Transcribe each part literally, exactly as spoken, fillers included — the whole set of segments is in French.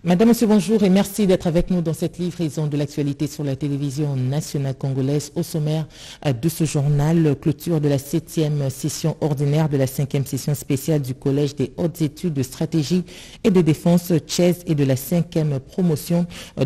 Madame, Monsieur, bonjour et merci d'être avec nous dans cette livraison de l'actualité sur la télévision nationale congolaise. Au sommaire de ce journal, clôture de la septième session ordinaire de la cinquième session spéciale du Collège des hautes études de stratégie et de défense T C H E S et de la cinquième promotion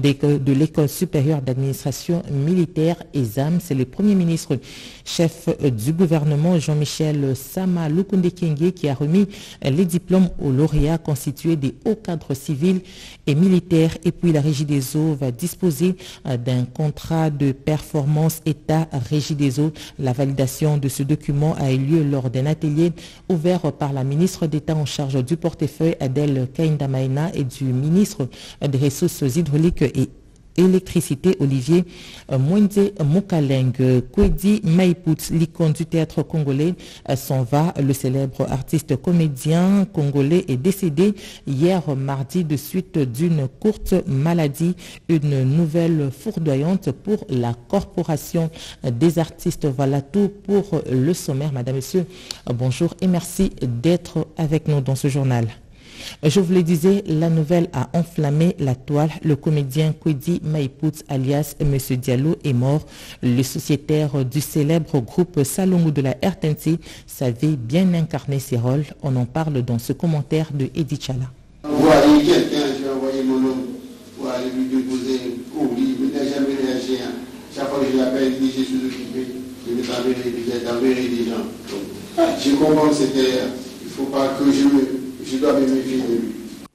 de l'École supérieure d'administration militaire E S A M. C'est le Premier ministre chef du gouvernement Jean-Michel Sama Lukonde Kyenge qui a remis les diplômes aux lauréats constitués des hauts cadres civils et militaires. Et puis la Régie des eaux va disposer d'un contrat de performance État-Régie des eaux. La validation de ce document a eu lieu lors d'un atelier ouvert par la ministre d'État en charge du portefeuille Adèle Kainda-Maïna et du ministre des Ressources hydrauliques et électricité Olivier Mwende Mokaleng. Kwedi Maïpout, l'icône du théâtre congolais, s'en va. Le célèbre artiste comédien congolais est décédé hier mardi de suite d'une courte maladie. Une nouvelle foudroyante pour la corporation des artistes. Voilà tout pour le sommaire. Madame, Monsieur, bonjour et merci d'être avec nous dans ce journal. Je vous le disais, la nouvelle a enflammé la toile. Le comédien Kwedi Maïpout, alias M. Diallo, est mort. Le sociétaire du célèbre groupe Salongo de la R T N C savait bien incarner ses rôles. On en parle dans ce commentaire de Edith Chala. Voyez quelqu'un, j'ai envoyé mon homme pour aller lui déposer au lit. Il n'a jamais réagi. Chaque fois que je l'appelle, il dit je suis occupé. Je vais t'enverrer des gens. Je comprends que c'était. Il ne faut pas que je me. Je dois me méfier de lui.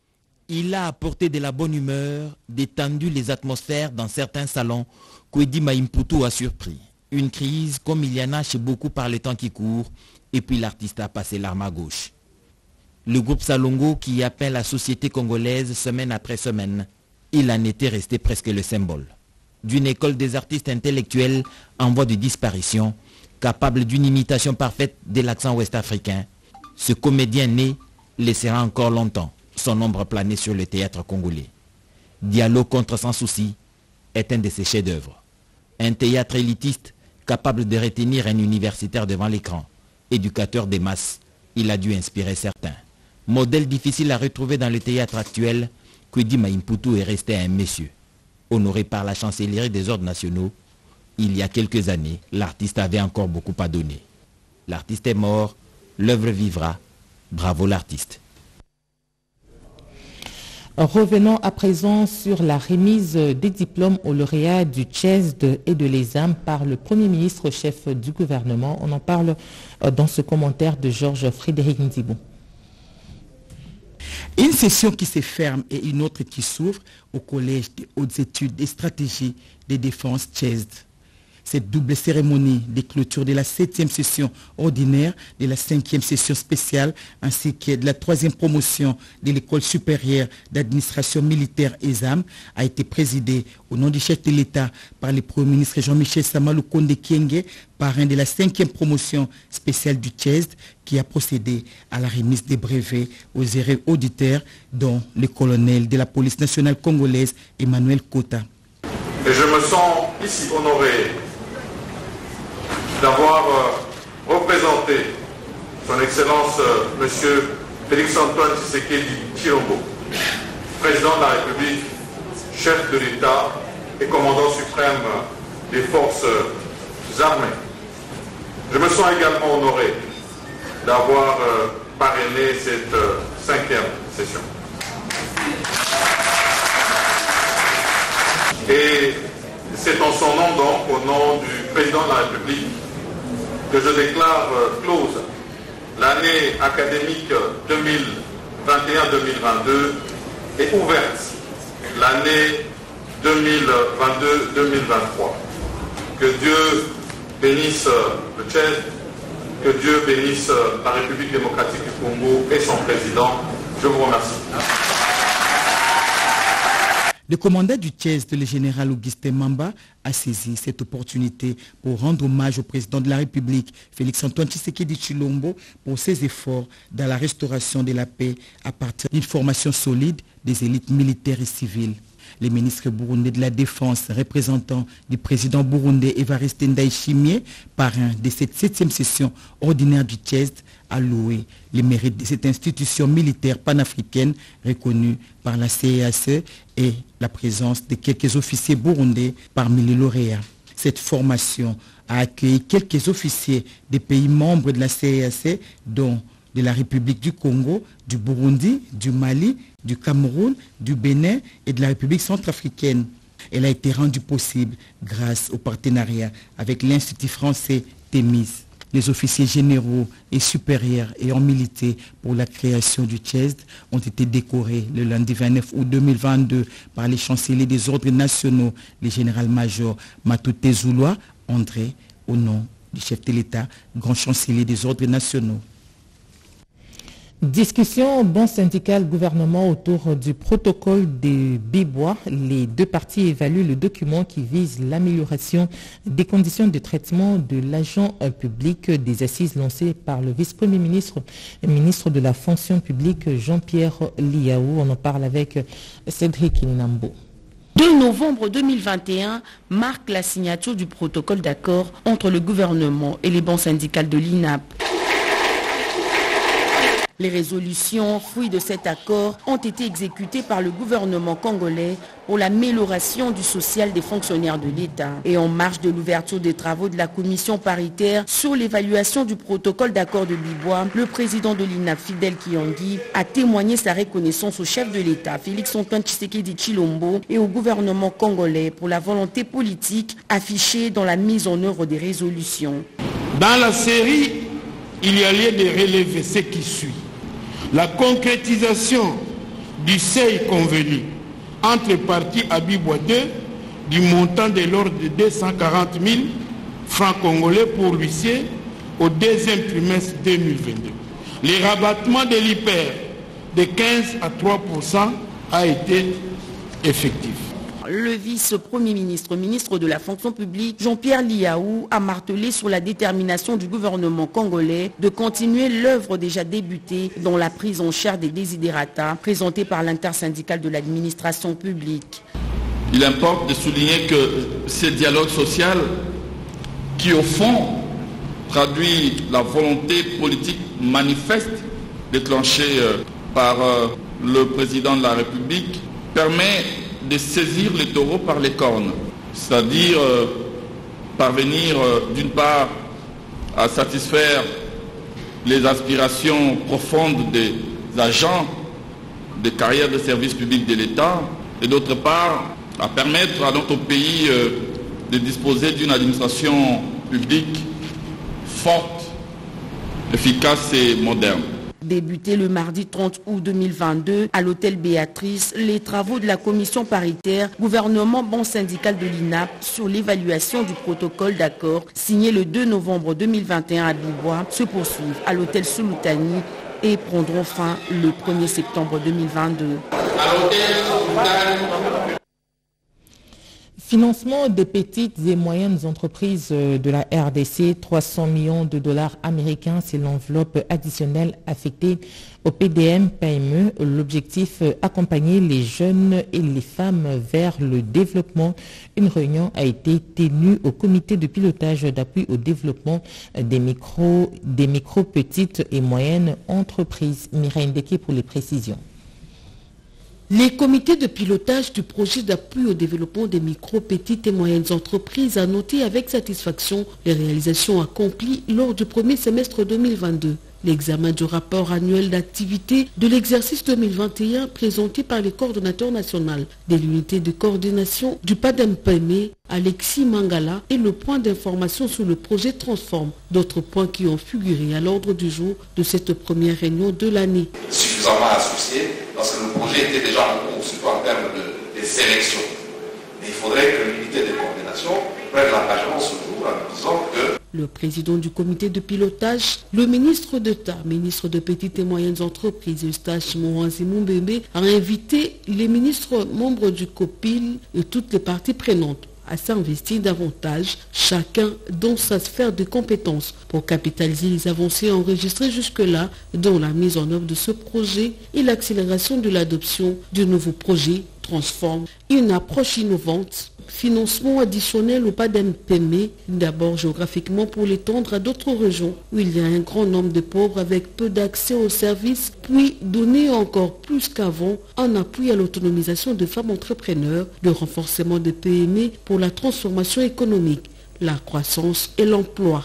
Il a apporté de la bonne humeur, détendu les atmosphères dans certains salons. Kwedi Maïpout a surpris. Une crise comme il y en a chez beaucoup par les temps qui courent. Et puis l'artiste a passé l'arme à gauche. Le groupe Salongo qui appelle la société congolaise semaine après semaine, il en était resté presque le symbole. D'une école des artistes intellectuels en voie de disparition, capable d'une imitation parfaite de l'accent ouest-africain, ce comédien né laissera encore longtemps son ombre planer sur le théâtre congolais. Diallo contre sans souci est un de ses chefs-d'œuvre. Un théâtre élitiste capable de retenir un universitaire devant l'écran. Éducateur des masses, il a dû inspirer certains. Modèle difficile à retrouver dans le théâtre actuel, Kwedi Maïpout est resté un monsieur. Honoré par la chancellerie des ordres nationaux, il y a quelques années, l'artiste avait encore beaucoup à donner. L'artiste est mort, l'œuvre vivra. Bravo l'artiste. Revenons à présent sur la remise des diplômes aux lauréats du T C H E S et de l'E S A M par le Premier ministre chef du gouvernement. On en parle dans ce commentaire de Georges Frédéric Ndibou. Une session qui se ferme et une autre qui s'ouvre au Collège des hautes études et stratégies de défense T C H E S. Cette double cérémonie de clôture de la septième session ordinaire, de la cinquième session spéciale, ainsi que de la troisième promotion de l'École supérieure d'administration militaire E S A M a été présidée au nom du chef de l'État par le Premier ministre Jean-Michel Sama Lukonde Kyenge, parrain de la cinquième promotion spéciale du T C H E S, qui a procédé à la remise des brevets aux élèves auditeurs, dont le colonel de la police nationale congolaise Emmanuel Kota. Et je me sens ici honoré d'avoir euh, représenté son Excellence euh, M. Félix-Antoine Tshisekedi Tshilombo, président de la République, chef de l'État et commandant suprême des forces euh, armées. Je me sens également honoré d'avoir euh, parrainé cette euh, cinquième session. Et c'est en son nom donc, au nom du président de la République, que je déclare euh, close l'année académique deux mille vingt et un deux mille vingt-deux et ouverte l'année deux mille vingt-deux deux mille vingt-trois. Que Dieu bénisse le Tchad, que Dieu bénisse la République démocratique du Congo et son président. Je vous remercie. Le commandant du T C H E S, le général Augustin Mamba, a saisi cette opportunité pour rendre hommage au président de la République, Félix-Antoine Tshisekedi Tshilombo, pour ses efforts dans la restauration de la paix à partir d'une formation solide des élites militaires et civiles. Les ministres burundais de la Défense, représentants du président burundais Evariste Ndayishimiye, parrain de cette septième session ordinaire du C E S D, a loué les mérites de cette institution militaire panafricaine reconnue par la C E A C et la présence de quelques officiers burundais parmi les lauréats. Cette formation a accueilli quelques officiers des pays membres de la C E A C, dont de la République du Congo, du Burundi, du Mali, du Cameroun, du Bénin et de la République centrafricaine. Elle a été rendue possible grâce au partenariat avec l'Institut français Thémis. Les officiers généraux et supérieurs ayant milité pour la création du C E S D ont été décorés le lundi vingt-neuf août deux mille vingt-deux par les chanceliers des ordres nationaux, le général-major Matute Zouloua André, au nom du chef de l'État, grand chancelier des ordres nationaux. Discussion bon syndical gouvernement autour du protocole de Bibois. Les deux parties évaluent le document qui vise l'amélioration des conditions de traitement de l'agent public, des assises lancées par le vice-premier ministre et ministre de la fonction publique Jean-Pierre Liaou. On en parle avec Cédric Inambo. deux novembre deux mille vingt et un marque la signature du protocole d'accord entre le gouvernement et les bancs syndicales de l'I N A P. Les résolutions, fruits de cet accord, ont été exécutées par le gouvernement congolais pour l'amélioration du social des fonctionnaires de l'État. Et en marge de l'ouverture des travaux de la commission paritaire sur l'évaluation du protocole d'accord de Bibois, le président de l'I N A P, Fidèle Kiyongi, a témoigné sa reconnaissance au chef de l'État, Félix-Antoine Tshisekedi Tshilombo, et au gouvernement congolais pour la volonté politique affichée dans la mise en œuvre des résolutions. Dans la série, il y a lieu de relever ce qui suit. La concrétisation du seuil convenu entre parties à Bibois deux du montant de l'ordre de deux cent quarante mille francs congolais pour l'huissier au deuxième trimestre deux mille vingt-deux. Le rabattement de l'I P E R de quinze à trois pour cent a été effectif. Le vice-premier ministre, ministre de la fonction publique, Jean-Pierre Liaou, a martelé sur la détermination du gouvernement congolais de continuer l'œuvre déjà débutée dans la prise en charge des désidérata présentée par l'intersyndicale de l'administration publique. Il importe de souligner que ce dialogue social, qui au fond traduit la volonté politique manifeste déclenchée par le président de la République, permet de saisir les taureaux par les cornes, c'est-à-dire euh, parvenir euh, d'une part à satisfaire les aspirations profondes des agents des carrières de service public de l'État et d'autre part à permettre à notre pays euh, de disposer d'une administration publique forte, efficace et moderne. Débuté le mardi trente août deux mille vingt-deux à l'hôtel Béatrice, les travaux de la commission paritaire gouvernement banc syndical de l'I N A P sur l'évaluation du protocole d'accord signé le deux novembre deux mille vingt et un à Bibois se poursuivent à l'hôtel Sultani et prendront fin le premier septembre deux mille vingt-deux. À l'hôtel Sultani. Financement des petites et moyennes entreprises de la R D C, trois cents millions de dollars américains, c'est l'enveloppe additionnelle affectée au P D M P M E. L'objectif, accompagner les jeunes et les femmes vers le développement. Une réunion a été tenue au comité de pilotage d'appui au développement des micro, des micro, petites et moyennes entreprises. Mireille Ndeke pour les précisions. Les comités de pilotage du projet d'appui au développement des micro, petites et moyennes entreprises a noté avec satisfaction les réalisations accomplies lors du premier semestre deux mille vingt-deux. L'examen du rapport annuel d'activité de l'exercice deux mille vingt et un présenté par le coordonnateur national de l'unité de coordination du P A D M P M E, Alexis Mangala, et le point d'information sur le projet Transforme. D'autres points qui ont figuré à l'ordre du jour de cette première réunion de l'année. Suffisamment associé parce que le projet était déjà en cours, surtout en termes de, de sélection. Mais il faudrait que l'unité de coordination prenne l'engagement ce jour en disant que le président du comité de pilotage, le ministre d'État, ministre de Petites et Moyennes Entreprises, Eustache Mohanzi Mumbembe, a invité les ministres membres du COPIL et toutes les parties prenantes à s'investir davantage, chacun dans sa sphère de compétences, pour capitaliser les avancées enregistrées jusque-là dans la mise en œuvre de ce projet et l'accélération de l'adoption du nouveau projet transforme une approche innovante. Financement additionnel au P A D M P M E, d'abord géographiquement pour l'étendre à d'autres régions où il y a un grand nombre de pauvres avec peu d'accès aux services, puis donner encore plus qu'avant un appui à l'autonomisation de femmes entrepreneurs, le renforcement des P M E pour la transformation économique, la croissance et l'emploi.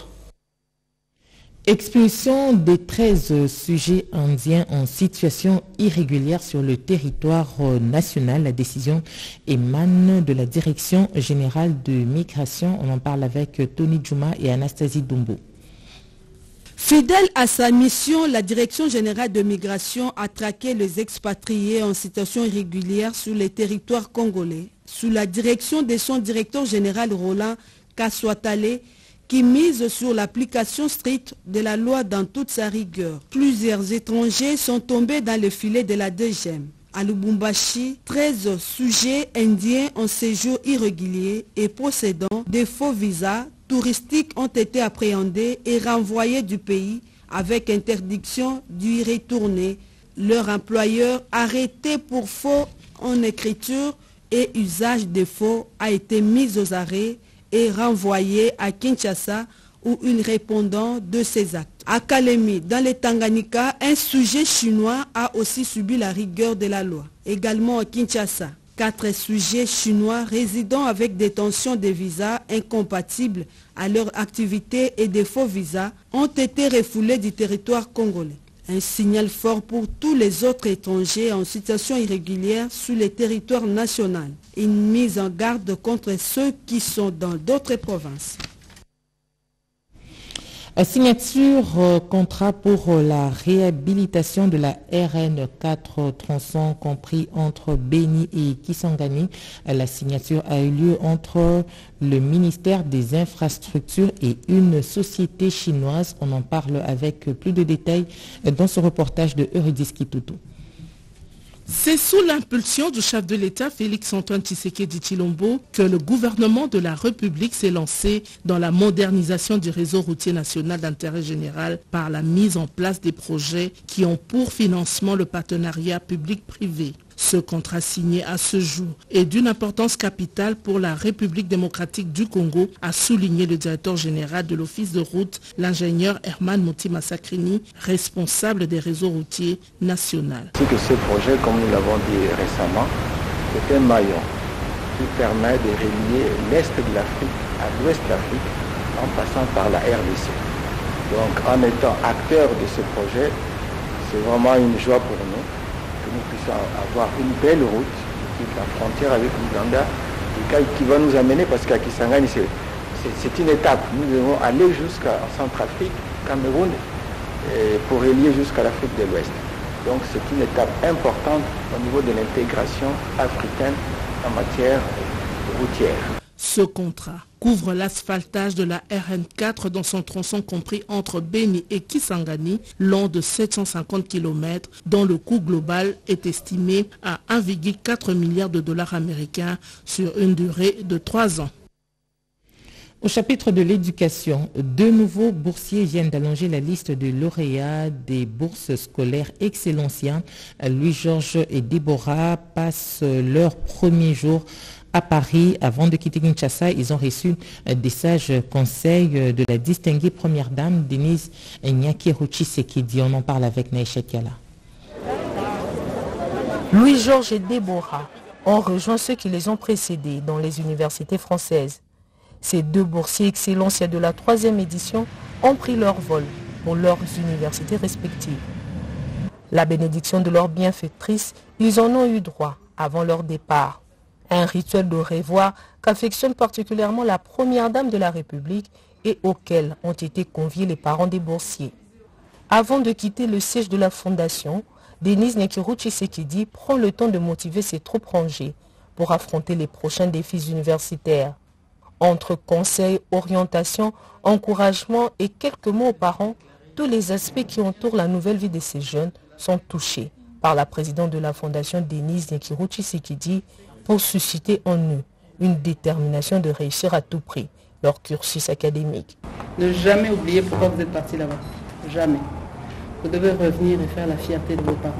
Expulsion des treize sujets indiens en situation irrégulière sur le territoire national. La décision émane de la Direction générale de migration. On en parle avec Tony Djouma et Anastasie Dumbo. Fidèle à sa mission, la Direction générale de migration a traqué les expatriés en situation irrégulière sur les territoires congolais. Sous la direction de son directeur général Roland Kaswatale, qui mise sur l'application stricte de la loi dans toute sa rigueur. Plusieurs étrangers sont tombés dans le filet de la D G M. À Lubumbashi, treize sujets indiens en séjour irrégulier et possédant des faux visas touristiques ont été appréhendés et renvoyés du pays avec interdiction d'y retourner. Leur employeur, arrêté pour faux en écriture et usage de faux, a été mis aux arrêts et renvoyé à Kinshasa où il répondant de ses actes. À Kalemi, dans le Tanganyika, un sujet chinois a aussi subi la rigueur de la loi. Également à Kinshasa, quatre sujets chinois résidant avec détention de visas incompatibles à leur activité et des faux visas ont été refoulés du territoire congolais. Un signal fort pour tous les autres étrangers en situation irrégulière sur le territoire national. Une mise en garde contre ceux qui sont dans d'autres provinces. Signature euh, contrat pour euh, la réhabilitation de la R N quatre tronçons compris entre Béni et Kisangani. La signature a eu lieu entre le ministère des Infrastructures et une société chinoise. On en parle avec plus de détails dans ce reportage de Eurydice Kitutu. C'est sous l'impulsion du chef de l'État, Félix-Antoine Tshisekedi Tshilombo, que le gouvernement de la République s'est lancé dans la modernisation du réseau routier national d'intérêt général par la mise en place des projets qui ont pour financement le partenariat public-privé. Ce contrat signé à ce jour est d'une importance capitale pour la République démocratique du Congo, a souligné le directeur général de l'Office de route, l'ingénieur Herman Mutima Sakrini, responsable des réseaux routiers nationaux. C'est que ce projet, comme nous l'avons dit récemment, est un maillon qui permet de relier l'Est de l'Afrique à l'Ouest de l'Afrique en passant par la R D C. Donc en étant acteur de ce projet, c'est vraiment une joie pour nous que nous puissions avoir une belle route qui est la frontière avec l'Ouganda qui va nous amener, parce qu'à Kisangani c'est une étape, nous devons aller jusqu'à Centrafrique, Cameroun, pour relier jusqu'à l'Afrique de l'Ouest. Donc c'est une étape importante au niveau de l'intégration africaine en matière routière. Ce contrat couvre l'asphaltage de la R N quatre dans son tronçon compris entre Béni et Kisangani, long de sept cent cinquante kilomètres, dont le coût global est estimé à un virgule quatre milliard de dollars américains sur une durée de trois ans. Au chapitre de l'éducation, deux nouveaux boursiers viennent d'allonger la liste de lauréats des bourses scolaires excellenciens. Louis-Georges et Déborah passent leur premier jour à Paris. Avant de quitter Kinshasa, ils ont reçu des sages conseils de la distinguée première dame Denise Nyakeru-Tshisekedi. On en parle avec Naïcha Kiala. Louis-Georges et Déborah ont rejoint ceux qui les ont précédés dans les universités françaises. Ces deux boursiers excellenciens de la troisième édition ont pris leur vol pour leurs universités respectives. La bénédiction de leur bienfaitrice, ils en ont eu droit avant leur départ. Un rituel de revoir qu'affectionne particulièrement la première dame de la République et auquel ont été conviés les parents des boursiers. Avant de quitter le siège de la fondation, Denise Nyakeru-Tshisekedi prend le temps de motiver ses troupes rangées pour affronter les prochains défis universitaires. Entre conseils, orientation, encouragement et quelques mots aux parents, tous les aspects qui entourent la nouvelle vie de ces jeunes sont touchés par la présidente de la fondation Denise Nyakeru-Tshisekedi pour susciter en eux une détermination de réussir à tout prix leur cursus académique. Ne jamais oublier pourquoi vous êtes parti là-bas. Jamais. Vous devez revenir et faire la fierté de vos parents.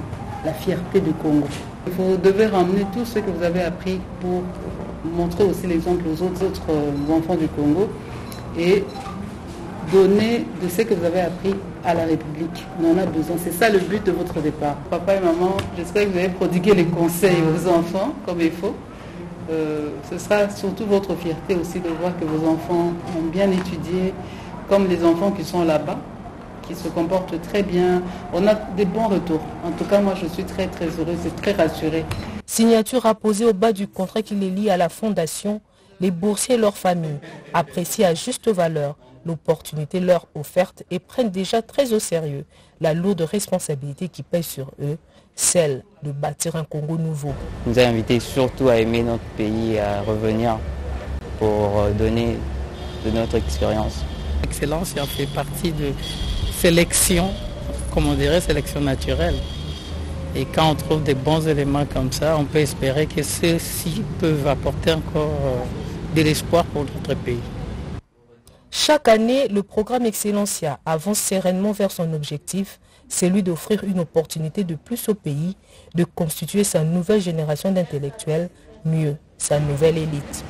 la fierté du Congo. Vous devez ramener tout ce que vous avez appris pour montrer aussi l'exemple aux autres, autres enfants du Congo et donner de ce que vous avez appris à la République. On en a besoin. C'est ça le but de votre départ. Papa et maman, j'espère que vous avez prodigué les conseils aux enfants comme il faut. Euh, ce sera surtout votre fierté aussi de voir que vos enfants ont bien étudié, comme les enfants qui sont là-bas, qui se comportent très bien. On a des bons retours. En tout cas, moi, je suis très, très heureuse et très rassurée. Signature apposée au bas du contrat qui les lie à la fondation, les boursiers et leurs familles apprécient à juste valeur l'opportunité leur offerte et prennent déjà très au sérieux la lourde responsabilité qui pèse sur eux, celle de bâtir un Congo nouveau. Nous a invités surtout à aimer notre pays et à revenir pour donner de notre expérience. L'excellence en fait partie de sélection, comme on dirait, sélection naturelle. Et quand on trouve des bons éléments comme ça, on peut espérer que ceux-ci peuvent apporter encore de l'espoir pour notre pays. Chaque année, le programme Excellencia avance sereinement vers son objectif, celui d'offrir une opportunité de plus au pays, de constituer sa nouvelle génération d'intellectuels, mieux, sa nouvelle élite.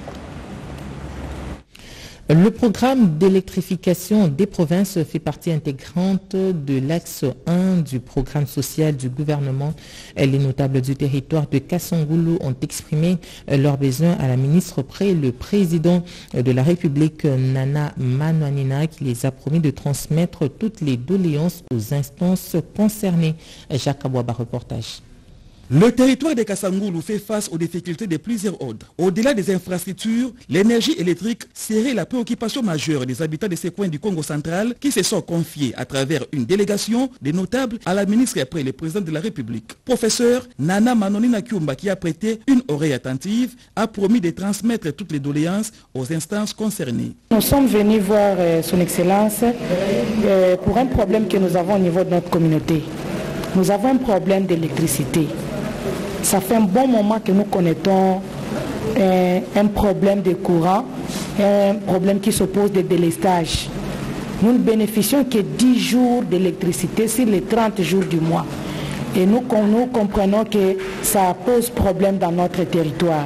Le programme d'électrification des provinces fait partie intégrante de l'axe un du programme social du gouvernement. Les notables du territoire de Kasongoulou ont exprimé leurs besoins à la ministre près le président de la République, Nana Manouanina, qui les a promis de transmettre toutes les doléances aux instances concernées. Jacques Abouaba, reportage. Le territoire de Kasongoulou fait face aux difficultés de plusieurs ordres. Au-delà des infrastructures, l'énergie électrique serait la préoccupation majeure des habitants de ces coins du Congo central qui se sont confiés à travers une délégation des notables à la ministre et après le président de la République. Professeur Nana Manonina Kyumba, qui a prêté une oreille attentive, a promis de transmettre toutes les doléances aux instances concernées. Nous sommes venus voir euh, son Excellence euh, pour un problème que nous avons au niveau de notre communauté. Nous avons un problème d'électricité. Ça fait un bon moment que nous connaissons euh, un problème de courant, un problème qui s'oppose de délestage. Nous ne bénéficions que dix jours d'électricité sur les trente jours du mois. Et nous, nous comprenons que ça pose problème dans notre territoire.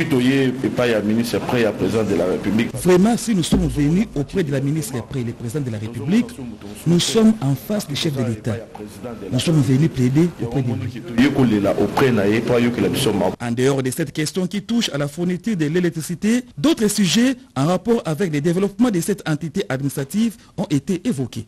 Vraiment, si nous sommes venus auprès de la ministre et après le président de la République, nous sommes en face du chef de l'État. Nous sommes venus plaider auprès de lui. En dehors de cette question qui touche à la fourniture de l'électricité, d'autres sujets en rapport avec le développement de cette entité administrative ont été évoqués.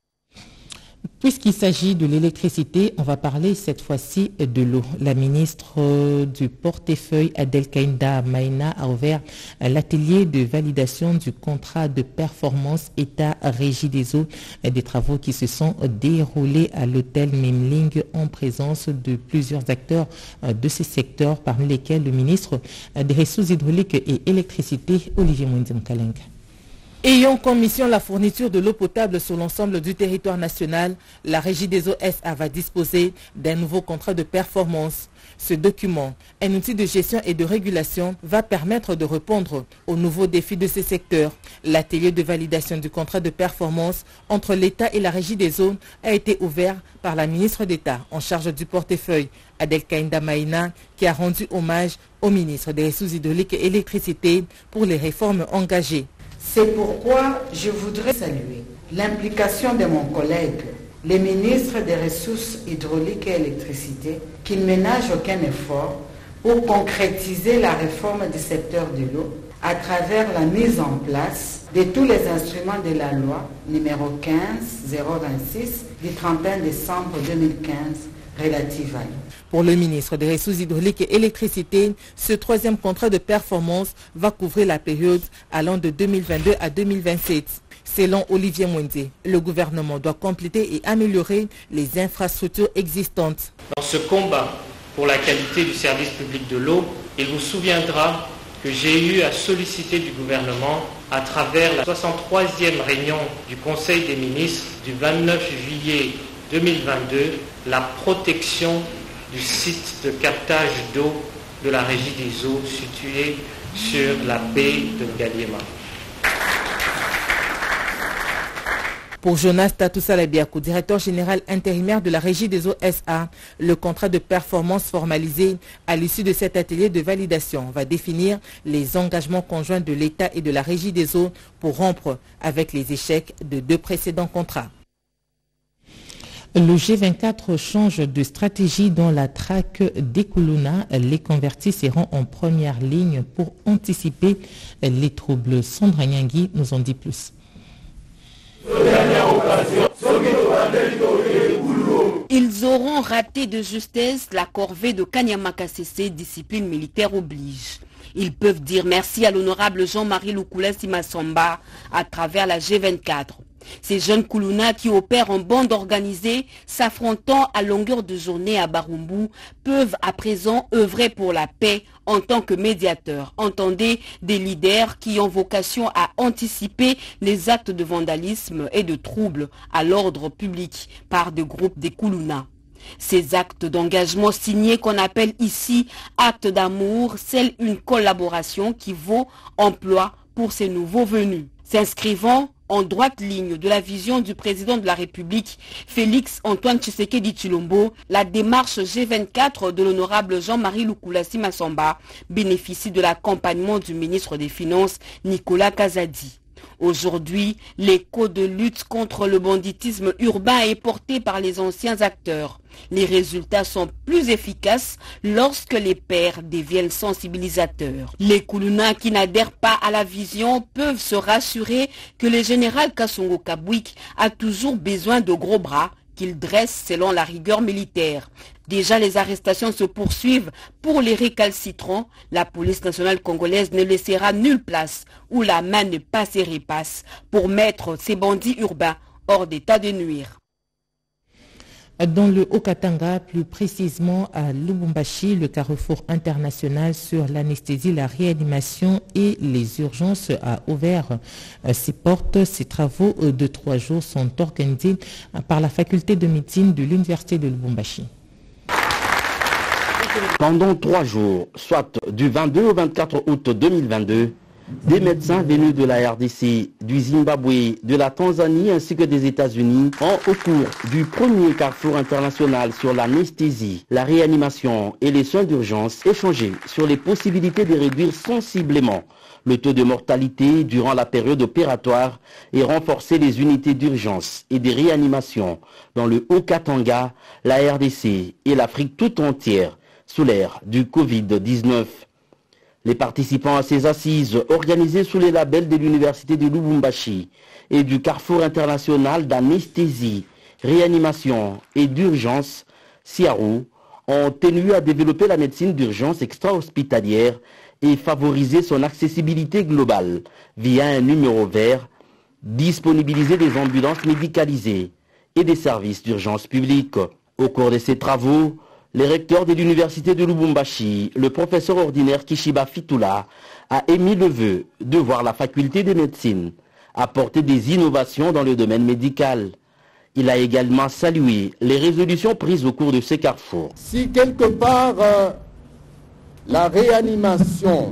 Puisqu'il s'agit de l'électricité, on va parler cette fois-ci de l'eau. La ministre du portefeuille, Adelkaïnda Maïna, a ouvert l'atelier de validation du contrat de performance État-Régie des eaux, des travaux qui se sont déroulés à l'hôtel Memling en présence de plusieurs acteurs de ces secteurs, parmi lesquels le ministre des Ressources hydrauliques et électricité, Olivier Mouindim-Kalenga. Ayant comme mission la fourniture de l'eau potable sur l'ensemble du territoire national, la Régie des eaux S A va disposer d'un nouveau contrat de performance. Ce document, un outil de gestion et de régulation, va permettre de répondre aux nouveaux défis de ces secteurs. L'atelier de validation du contrat de performance entre l'État et la Régie des eaux a été ouvert par la ministre d'État en charge du portefeuille, Adelkaïnda Maïna, qui a rendu hommage au ministre des Ressources hydrauliques et électricité pour les réformes engagées. C'est pourquoi je voudrais saluer l'implication de mon collègue, le ministre des Ressources hydrauliques et électricité, qui ne ménage aucun effort pour concrétiser la réforme du secteur de l'eau à travers la mise en place de tous les instruments de la loi numéro quinze zéro vingt-six du trente et un décembre deux mille quinze relative à l'eau. Pour le ministre des Ressources hydrauliques et électricité, ce troisième contrat de performance va couvrir la période allant de deux mille vingt-deux à deux mille vingt-sept. Selon Olivier Mwende, le gouvernement doit compléter et améliorer les infrastructures existantes. Dans ce combat pour la qualité du service public de l'eau, il vous souviendra que j'ai eu à solliciter du gouvernement à travers la soixante-troisième réunion du Conseil des ministres du vingt-neuf juillet deux mille vingt-deux la protection du site de captage d'eau de la Régie des eaux situé sur la baie de Ngaliema. Pour Jonas Tatou-Salabiakou, directeur général intérimaire de la Régie des eaux S A, le contrat de performance formalisé à l'issue de cet atelier de validation va définir les engagements conjoints de l'État et de la Régie des eaux pour rompre avec les échecs de deux précédents contrats. Le G vingt-quatre change de stratégie dans la traque des Koulouna. Les convertis seront en première ligne pour anticiper les troubles. Sandra Nyangui nous en dit plus. Ils auront raté de justesse la corvée de Kanyamaka C C, discipline militaire oblige. Ils peuvent dire merci à l'honorable Jean-Marie Lukulasi Massamba à travers la G vingt-quatre. Ces jeunes Koulouna qui opèrent en bande organisée, s'affrontant à longueur de journée à Barumbu, peuvent à présent œuvrer pour la paix en tant que médiateurs. Entendez, des leaders qui ont vocation à anticiper les actes de vandalisme et de troubles à l'ordre public par des groupes des Koulouna. Ces actes d'engagement signés qu'on appelle ici actes d'amour, scellent une collaboration qui vaut emploi pour ces nouveaux venus. S'inscrivant en droite ligne de la vision du président de la République, Félix Antoine Tshisekedi Tshilombo, la démarche G vingt-quatre de l'honorable Jean-Marie Lukulasi Massamba bénéficie de l'accompagnement du ministre des Finances, Nicolas Kazadi. Aujourd'hui, l'écho de lutte contre le banditisme urbain est porté par les anciens acteurs. Les résultats sont plus efficaces lorsque les pairs deviennent sensibilisateurs. Les Koulouna qui n'adhèrent pas à la vision peuvent se rassurer que le général Kassongo Kabwik a toujours besoin de gros bras qu'il dresse selon la rigueur militaire. Déjà, les arrestations se poursuivent pour les récalcitrants. La police nationale congolaise ne laissera nulle place où la main ne passe et repasse pour mettre ces bandits urbains hors d'état de nuire. Dans le Haut-Katanga, plus précisément à Lubumbashi, le carrefour international sur l'anesthésie, la réanimation et les urgences a ouvert ses portes. Ces travaux de trois jours sont organisés par la faculté de médecine de l'université de Lubumbashi. Pendant trois jours, soit du vingt-deux au vingt-quatre août deux mille vingt-deux, des médecins venus de la R D C, du Zimbabwe, de la Tanzanie ainsi que des États-Unis ont, au cours du premier carrefour international sur l'anesthésie, la réanimation et les soins d'urgence, échangé sur les possibilités de réduire sensiblement le taux de mortalité durant la période opératoire et renforcer les unités d'urgence et de réanimation dans le Haut-Katanga, la R D C et l'Afrique tout entière sous l'ère du Covid dix-neuf. Les participants à ces assises, organisées sous les labels de l'université de Lubumbashi et du Carrefour international d'anesthésie, réanimation et d'urgence, C I A R U, ont tenu à développer la médecine d'urgence extra-hospitalière et favoriser son accessibilité globale via un numéro vert, disponibiliser des ambulances médicalisées et des services d'urgence publique. Au cours de ces travaux, le recteur de l'université de Lubumbashi, le professeur ordinaire Kishiba Fitula, a émis le vœu de voir la faculté de médecine apporter des innovations dans le domaine médical. Il a également salué les résolutions prises au cours de ces carrefours. Si quelque part euh, la réanimation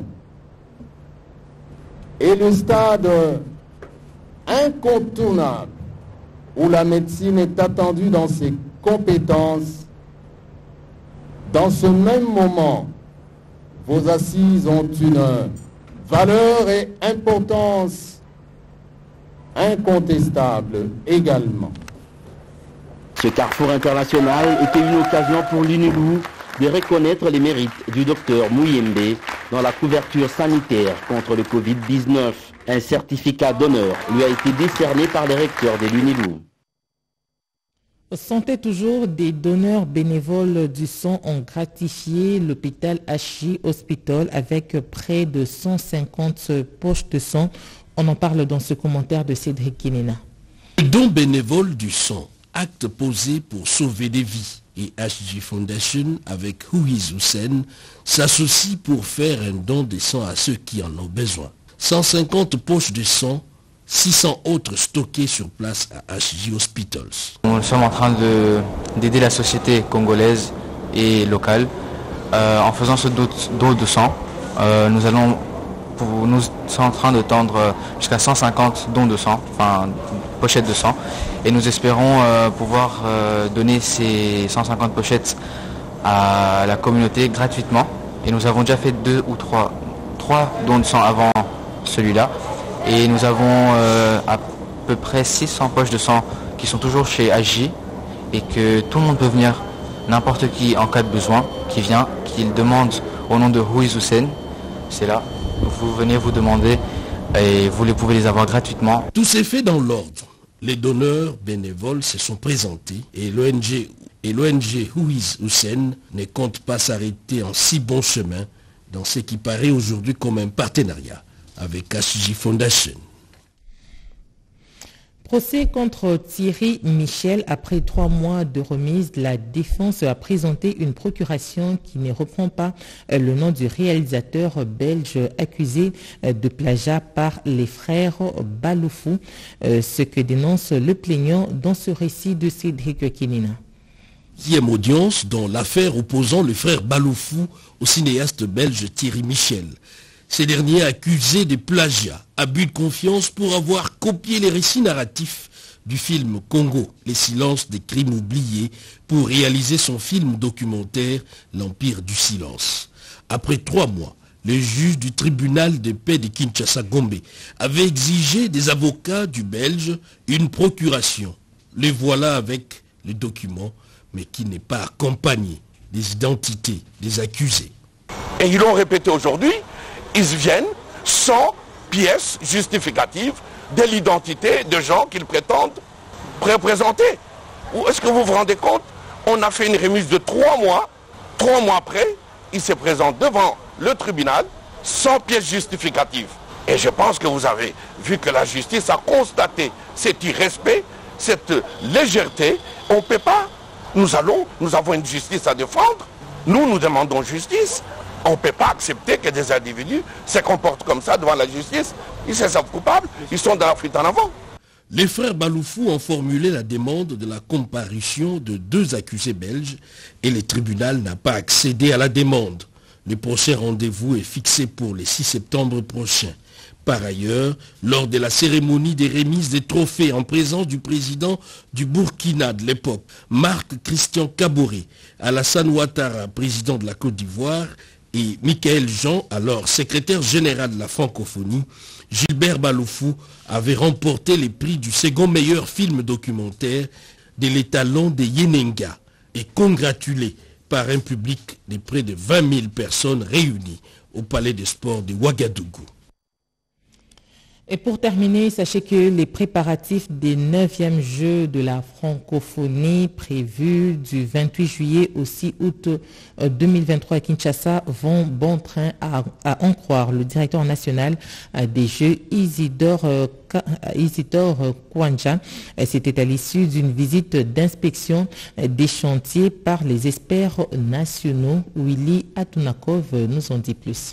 est le stade incontournable où la médecine est attendue dans ses compétences, dans ce même moment, vos assises ont une valeur et importance incontestable également. Ce carrefour international était une occasion pour l'UNILU de reconnaître les mérites du docteur Mouyembe dans la couverture sanitaire contre le Covid dix-neuf. Un certificat d'honneur lui a été décerné par le recteur de l'UNILU. Santé toujours, des donneurs bénévoles du sang ont gratifié l'hôpital Hachi Hospital avec près de cent cinquante poches de sang. On en parle dans ce commentaire de Cédric Kinena. Don bénévole du sang, acte posé pour sauver des vies. Et H G Foundation avec Huiz Hussein s'associe pour faire un don de sang à ceux qui en ont besoin. cent cinquante poches de sang, six cents autres stockés sur place à H G Hospitals. Nous sommes en train d'aider la société congolaise et locale euh, en faisant ce don, don de sang. Euh, nous, allons, pour, nous sommes en train de tendre jusqu'à cent cinquante dons de sang, enfin pochettes de sang. Et nous espérons euh, pouvoir euh, donner ces cent cinquante pochettes à la communauté gratuitement. Et nous avons déjà fait deux ou trois, trois dons de sang avant celui-là. Et nous avons euh, à peu près six cents poches de sang qui sont toujours chez A J et que tout le monde peut venir, n'importe qui en cas de besoin, qui vient, qu'il demande au nom de Huiz Hussein. C'est là, vous venez vous demander et vous les pouvez les avoir gratuitement. Tout s'est fait dans l'ordre. Les donneurs bénévoles se sont présentés et l'O N G et l'O N G Huiz Hussein ne compte pas s'arrêter en si bon chemin dans ce qui paraît aujourd'hui comme un partenariat avec H J Foundation. Procès contre Thierry Michel. Après trois mois de remise, la défense a présenté une procuration qui ne reprend pas le nom du réalisateur belge accusé de plagiat par les frères Baloufou, ce que dénonce le plaignant dans ce récit de Cédric Kinina. Deuxième audience dans l'affaire opposant le frère Baloufou au cinéaste belge Thierry Michel. Ces derniers accusés de plagiat, abus de confiance pour avoir copié les récits narratifs du film Congo, les silences des crimes oubliés, pour réaliser son film documentaire L'Empire du silence. Après trois mois, le juge du tribunal de paix de Kinshasa-Gombe avait exigé des avocats du Belge une procuration. Les voilà avec le document, mais qui n'est pas accompagné des identités des accusés. Et ils l'ont répété aujourd'hui. Ils viennent sans pièce justificative de l'identité de gens qu'ils prétendent représenter. Ou est-ce que vous vous rendez compte? On a fait une remise de trois mois. Trois mois après, ils se présentent devant le tribunal sans pièce justificative. Et je pense que vous avez vu que la justice a constaté cet irrespect, cette légèreté. On ne peut pas. Nous allons, nous avons une justice à défendre. Nous, nous demandons justice. On ne peut pas accepter que des individus se comportent comme ça devant la justice. Ils se savent coupables, ils sont dans la fuite en avant. Les frères Baloufou ont formulé la demande de la comparution de deux accusés belges et le tribunal n'a pas accédé à la demande. Le prochain rendez-vous est fixé pour le six septembre prochain. Par ailleurs, lors de la cérémonie des remises des trophées en présence du président du Burkina de l'époque, Marc Christian Kaboré, Alassane Ouattara, président de la Côte d'Ivoire, et Michael Jean, alors secrétaire général de la francophonie, Gilbert Baloufou avait remporté les prix du second meilleur film documentaire de l'étalon de Yenenga et congratulé par un public de près de vingt mille personnes réunies au Palais des Sports de Ouagadougou. Et pour terminer, sachez que les préparatifs des neuvièmes Jeux de la francophonie prévus du vingt-huit juillet au six août deux mille vingt-trois à Kinshasa vont bon train à, à en croire. Le directeur national des Jeux, Isidore, Isidore Kwanja, c'était à l'issue d'une visite d'inspection des chantiers par les experts nationaux. Willy Atunakov nous en dit plus.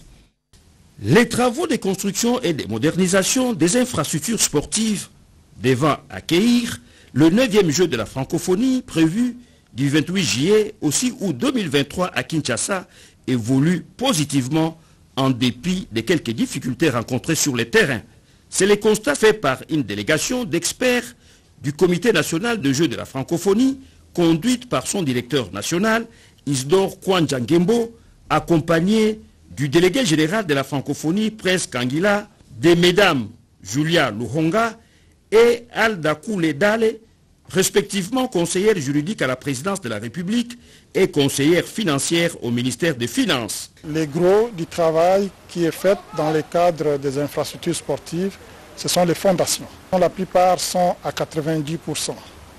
Les travaux de construction et de modernisation des infrastructures sportives devant accueillir le neuvième jeu de la francophonie prévu du vingt-huit juillet au six août deux mille vingt-trois à Kinshasa évoluent positivement en dépit de quelques difficultés rencontrées sur le terrain. C'est le constat fait par une délégation d'experts du Comité national de jeux de la francophonie conduite par son directeur national Isidore Kwanja Ngembo, accompagné du délégué général de la francophonie, Prince Kangila, des mesdames Julia Luhonga et Alda Kouledale, respectivement conseillère juridique à la présidence de la République et conseillère financière au ministère des Finances. Le gros du travail qui est fait dans le cadre des infrastructures sportives, ce sont les fondations. La plupart sont à quatre-vingt-dix pour cent.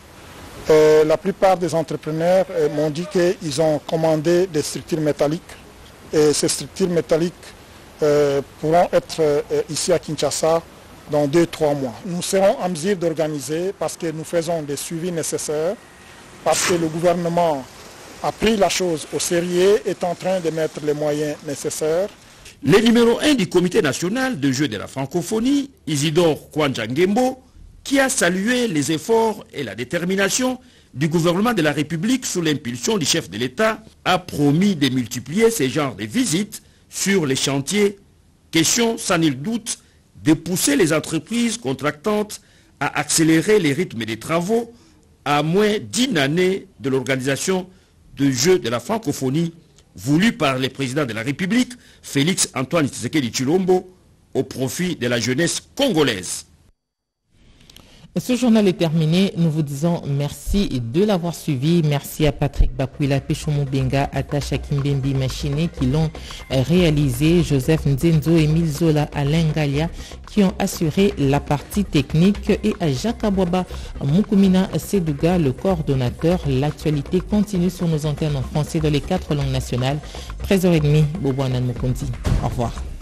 Euh, la plupart des entrepreneurs euh, m'ont dit qu'ils ont commandé des structures métalliques. Et ces structures métalliques euh, pourront être euh, ici à Kinshasa dans deux trois mois. Nous serons en mesure d'organiser parce que nous faisons des suivis nécessaires, parce que le gouvernement a pris la chose au sérieux, est en train de mettre les moyens nécessaires. Le numéro un du Comité national de jeux de la francophonie, Isidore Kwanja Ngembo, qui a salué les efforts et la détermination du gouvernement de la République sous l'impulsion du chef de l'État, a promis de multiplier ces genres de visites sur les chantiers. Question, sans nul doute, de pousser les entreprises contractantes à accélérer les rythmes des travaux à moins d'une année de l'organisation de Jeux de la francophonie voulu par le président de la République, Félix Antoine Tshisekedi Tshilombo, au profit de la jeunesse congolaise. Ce journal est terminé. Nous vous disons merci de l'avoir suivi. Merci à Patrick Bakwila, Péchomo Benga, Attacha Kimbembi Machine qui l'ont réalisé, Joseph Nzenzo, Emile Zola, Alain Galia qui ont assuré la partie technique et à Jacques Abouaba Moukoumina Sedouga, le coordonnateur. L'actualité continue sur nos antennes en français dans les quatre langues nationales. treize heures trente, Bobo Anan Mukundi. Au revoir.